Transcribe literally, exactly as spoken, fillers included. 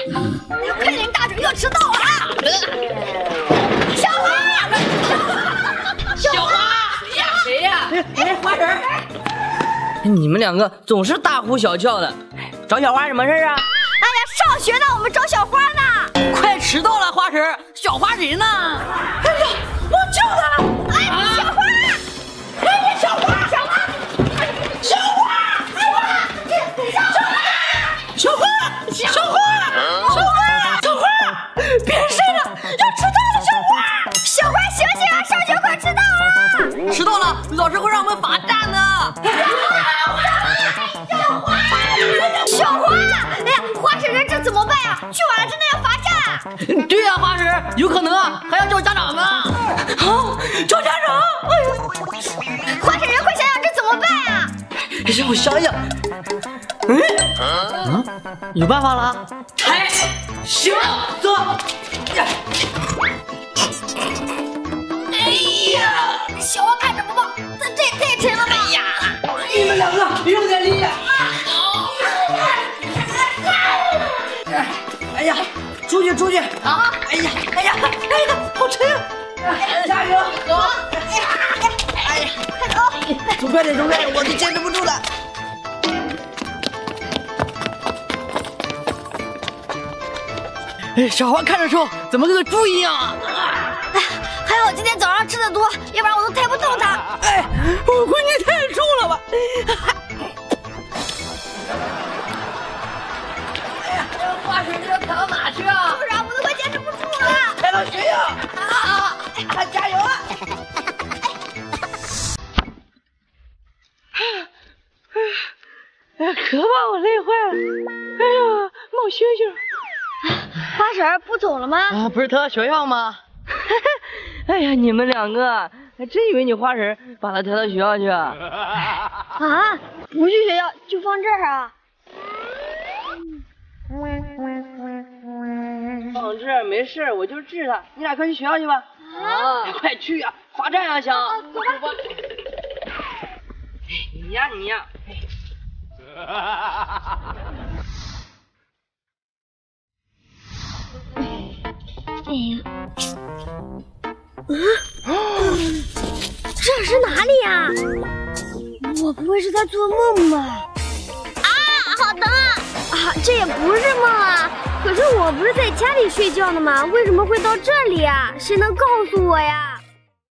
快点，大嘴要迟到了啊！小花， 小花，谁呀？谁呀？哎，花婶。你们两个总是大呼小叫的，找小花什么事啊？ 哎呀，上学呢，我们找小花呢。 快迟到了，花婶，小花谁呢？ 哎呀，我救她了！哎，啊、小花！哎呀，小花，小花，小花，哎呀，小花，小花，小花，小花，小花，别睡了，要迟到了，小花，小花醒醒啊，上学快迟到了！ 迟到了，老师会让我们罚站的。 小花，小花，哎呀，花婶婶，这怎么办呀？去晚了真的要罚站。 对呀、啊，花婶，有可能啊，还要叫家长呢。 啊，叫家长！哎呦，花婶婶，快想想这怎么办呀？ 让我想想。嗯，啊，有办法了。哎，行，走。 哎呀，小花看着不棒，这这也太沉了吧！哎呀， 你们两个用点力。哎呀，出去出去啊！哎呀，哎呀，哎呀，好沉啊！加油，走！哎呀，哎呀， 快走！ 走快点，走快点，我都坚持不住了。哎，小花看着瘦，怎么跟个猪一样啊？ 哎，还好今天早上吃的多，要不然我都抬不动它。 哎，我估计太重了吧？哎呀，花婶，你要抬到哪去啊？ 不然我都快坚持不住了。 抬到学校啊！啊，加油啊！哎，可把我累坏了！哎呀，冒星星！ 花婶不走了吗？ 啊，不是抬到学校吗？哎呀，你们两个还真以为你花婶把他抬到学校去啊？ 啊，不去学校就放这儿啊？ 放这儿没事，我就治他。你俩快去学校去吧。啊，快去呀、啊！罚站啊，想。啊，走吧。你呀你呀。 哎呀，嗯，这是哪里呀？我不会是在做梦吧？啊，好疼啊！啊，这也不是梦啊！可是我不是在家里睡觉的吗？为什么会到这里啊？谁能告诉我呀？